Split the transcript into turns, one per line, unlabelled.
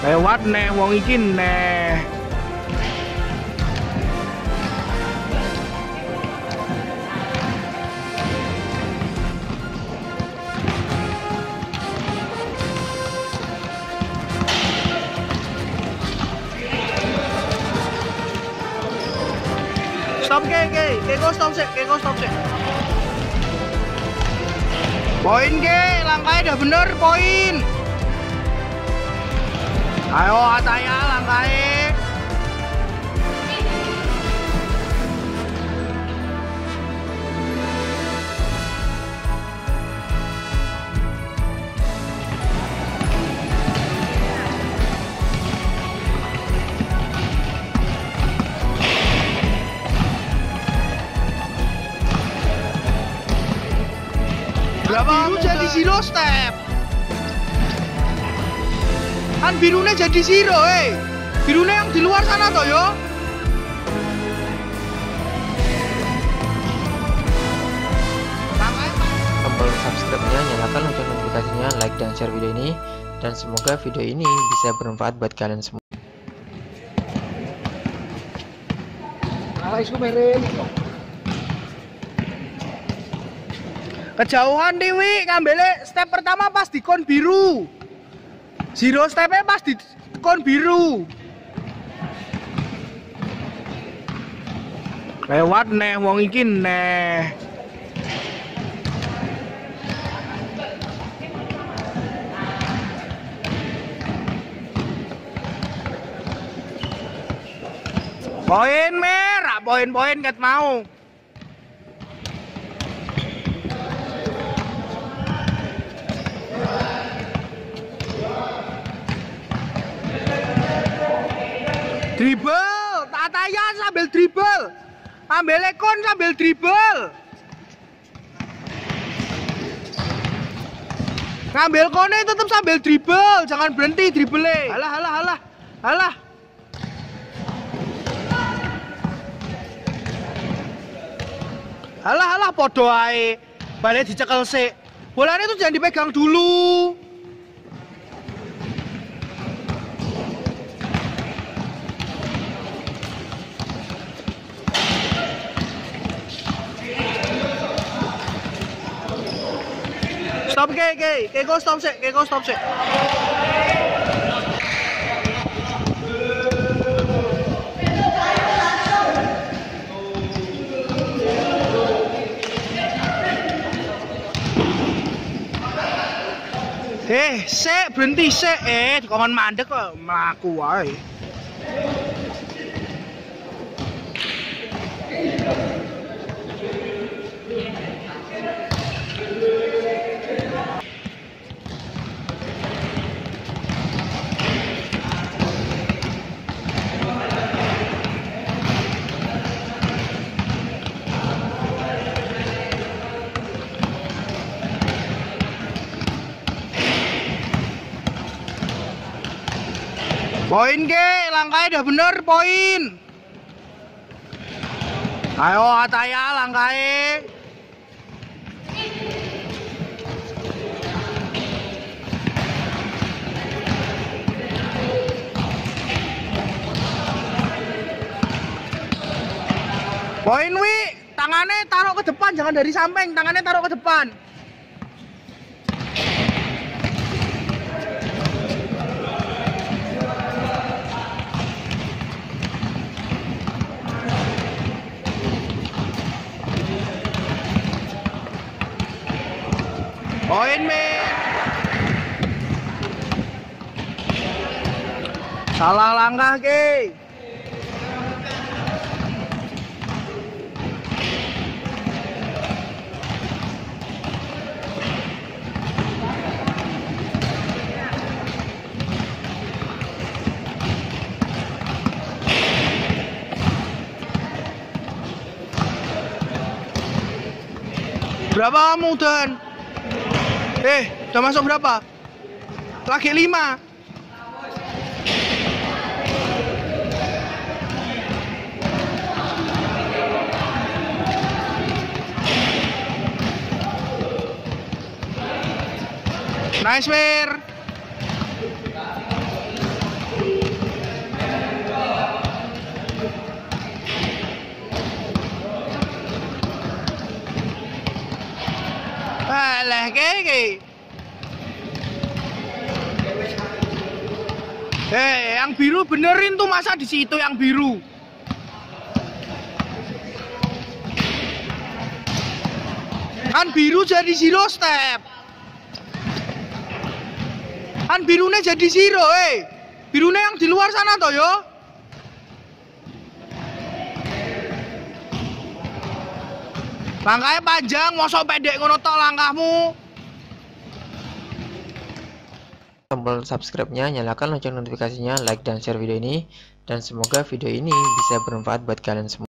Lewat neh wong iki neh. Stop ke, stop sih. Poin ke, langkahnya udah bener, poin. Ayo Ataya langkahnya. Berapa biru jadi zero step? Kan birunya jadi zero, birunya yang di luar sana toh yo.
Tombol subscribe-nya, nyalakan lonceng notifikasinya, like dan share video ini, dan semoga video ini bisa bermanfaat buat kalian semua.
Kejauhan Dewi, ngambilnya step pertama pas di kon biru. Zero stepnya pas di kon biru. Lewat neh wong iki neh. Poin merah, poin-poin ket mau. Dribble, Ataya sambil dribble. Ambil ekon sambil dribble. Ngambil kone tetap sambil dribble, jangan berhenti dribble. Alah. Alah, podo ae. Balik dicekel sik. Bolanya itu jangan dipegang dulu. Stop ke, stop sih. Berhenti sik, dikongkon mandek kok mlaku wae. Poin ke, langkahnya udah bener, poin. Ayo Ataya langkahnya. Poin wi, tangannya taruh ke depan, jangan dari samping, tangannya taruh ke depan. Poin me. Salah langkah ke. Berapa kamu Dan? Udah masuk berapa? Lagi 5. Nice, Mir. leleh ke. Yang biru benerin tuh, masa di situ yang biru. Kan biru jadi zero step. Kan birunya jadi zero, birunya yang di luar sana toh yo. Langkahnya panjang, mosok pendek ngono tok langkahmu.
Tombol subscribe-nya, nyalakan lonceng notifikasinya, like dan share video ini, dan semoga video ini bisa bermanfaat buat kalian semua.